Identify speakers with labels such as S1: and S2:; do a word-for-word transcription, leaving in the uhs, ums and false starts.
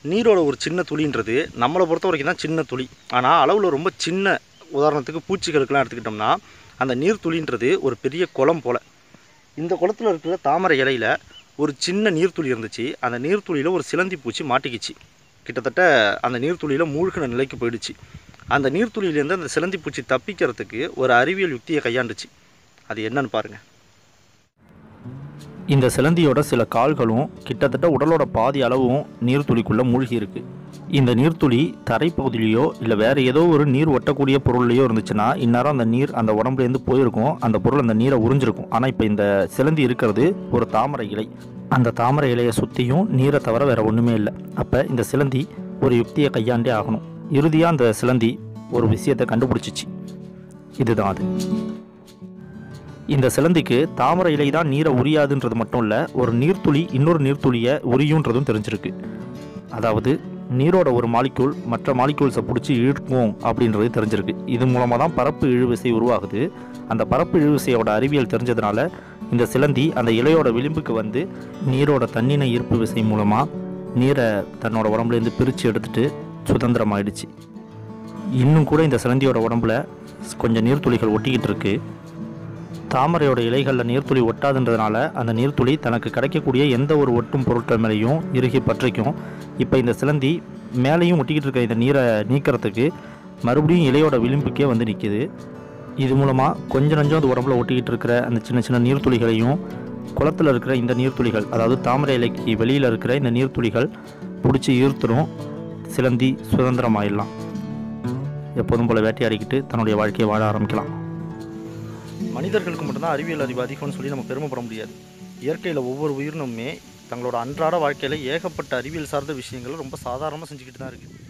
S1: நீரோட ஒரு சின்ன துளின்றது நம்மளை பொறுத்த வரைக்கும் தான் சின்ன துளி. ஆனால் அளவில் ரொம்ப சின்ன, உதாரணத்துக்கு பூச்சிகளுக்கெல்லாம் எடுத்துக்கிட்டோம்னா அந்த நீர் துளின்றது ஒரு பெரிய குளம் போல். இந்த குளத்தில் இருக்கிற தாமரை இலையில் ஒரு சின்ன நீர்த்துளி இருந்துச்சு. அந்த நீர்த்துளியில் ஒரு சிலந்தி பூச்சி மாட்டிக்கிச்சு. கிட்டத்தட்ட அந்த நீர்த்துளியில் மூழ்கின நிலைக்கு போயிடுச்சு. அந்த நீர்த்துளியிலேருந்து அந்த சிலந்தி பூச்சி தப்பிக்கிறதுக்கு ஒரு அறிவியல் யுக்தியை கையாண்டுச்சு. அது என்னன்னு பாருங்கள்.
S2: இந்த சிலந்தியோட சில கால்களும் கிட்டத்தட்ட உடலோட பாதி அளவும் நீர்த்துளிக்குள்ளே மூழ்கி இருக்கு. இந்த நீர்த்துளி தரைப்பகுதியிலையோ இல்லை வேறு ஏதோ ஒரு நீர் ஒட்டக்கூடிய பொருள்லையோ இருந்துச்சுன்னா இந்நேரம் அந்த நீர் அந்த உடம்புலேருந்து போயிருக்கும், அந்த பொருள் அந்த நீரை உறிஞ்சிருக்கும். ஆனால் இப்போ இந்த சிலந்தி இருக்கிறது ஒரு தாமரை இலை. அந்த தாமரை இலையை சுற்றியும் நீரை தவிர வேறு ஒன்றுமே இல்லை. அப்போ இந்த சிலந்தி ஒரு யுக்தியை கையாண்டே ஆகணும். இறுதியாக அந்த சிலந்தி ஒரு விஷயத்தை கண்டுபிடிச்சிச்சு. இதுதான் அது. இந்த சிலந்திக்கு தாமரை இலை தான் நீரை உரியாதுன்றது மட்டும் இல்லை, ஒரு நீர்த்துளி இன்னொரு நீர்த்துளியை உரியுன்றதும் தெரிஞ்சிருக்கு. அதாவது நீரோட ஒரு மாலிக்யூல் மற்ற மாலிக்யூல்ஸை பிடிச்சி இழுக்கும் அப்படின்றது தெரிஞ்சிருக்கு. இது மூலமாக தான் பரப்பு இழுவிசை உருவாகுது. அந்த பரப்பு இழுவிசையோட அறிவியல் தெரிஞ்சதுனால இந்த சிலந்தி அந்த இலையோட விளிம்புக்கு வந்து நீரோட தண்ணினை ஈர்ப்பு விசை மூலமாக நீரை தன்னோட உடம்புலேருந்து பிரித்து எடுத்துகிட்டு சுதந்திரமாயிடுச்சு. இன்னும் கூட இந்த சிலந்தியோட உடம்புல கொஞ்சம் நீர்த்துளிகள் ஒட்டிக்கிட்டு இருக்கு. தாமரையோட இலைகளில் நீர்த்துளி ஒட்டாதுன்றதுனால அந்த நீர்த்துளி தனக்கு கிடைக்கக்கூடிய எந்த ஒரு ஒட்டும் பொருட்கள் மேலேயும் இறுகி பற்றிக்கும். இப்போ இந்த சிலந்தி மேலேயும் ஒட்டிக்கிட்டு இருக்க இந்த நீரை நீக்கிறதுக்கு மறுபடியும் இலையோட விளிம்புக்கே வந்து நிற்கிது. இது மூலமாக கொஞ்சம் நஞ்சம் அது உடம்புல ஒட்டிக்கிட்டு இருக்கிற அந்த சின்ன சின்ன நீர்த்துளிகளையும் குளத்தில் இருக்கிற இந்த நீர்த்துளிகள், அதாவது தாமரை இலைக்கு வெளியில் இருக்கிற இந்த நீர்த்துளிகள் பிடிச்சி ஈர்த்துடும். சிலந்தி சுதந்திரமாயிடலாம். எப்போதும் போல் வேட்டையாடிக்கிட்டு தன்னுடைய வாழ்க்கையை வாழ ஆரம்பிக்கலாம்.
S1: மனிதர்களுக்கு மட்டும்தான் அறிவியல் அறிவு அதிகம்னு சொல்லி நம்ம பெருமைப்பட முடியாது. இயற்கையில் ஒவ்வொரு உயிரினமுமே தங்களோட அன்றாட வாழ்க்கையில் ஏகப்பட்ட அறிவியல் சார்ந்த விஷயங்களை ரொம்ப சாதாரணமாக செஞ்சுக்கிட்டு தான் இருக்குது.